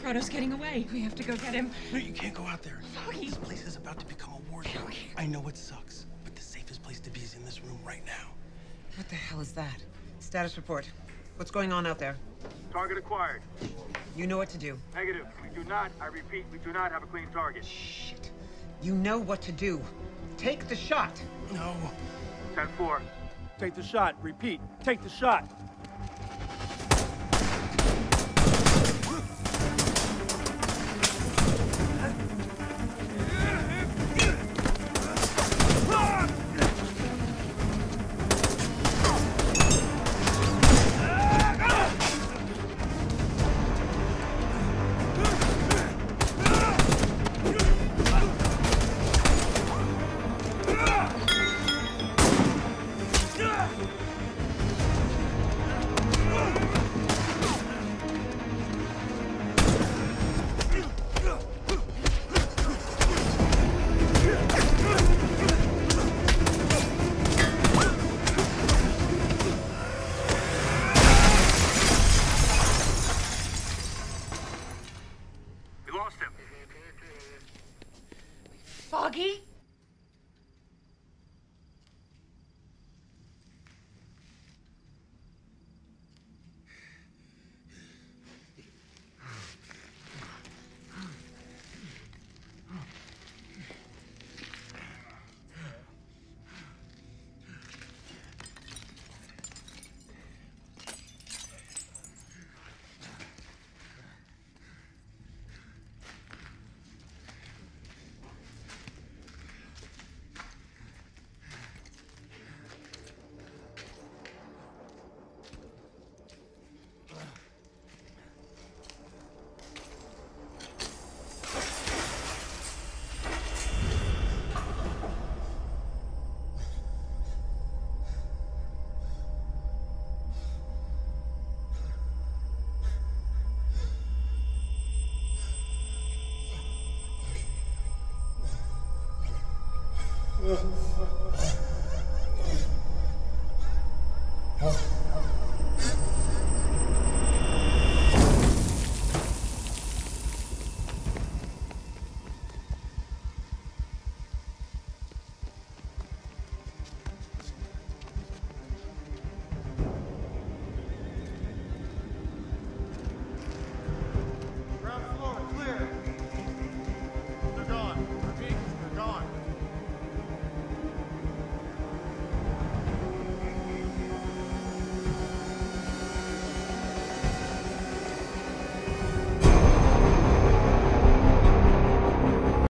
Proto's getting away. We have to go get him. No, you can't go out there. Foggy. This place is about to become a war zone. I know it sucks, but the safest place to be is in this room right now. What the hell is that? Status report. What's going on out there? Target acquired. You know what to do. Negative. We do not, I repeat, we do not have a clean target. Shit. You know what to do. Take the shot. No. 10-4. Take the shot. Repeat. Take the shot. Foggy? Ugh.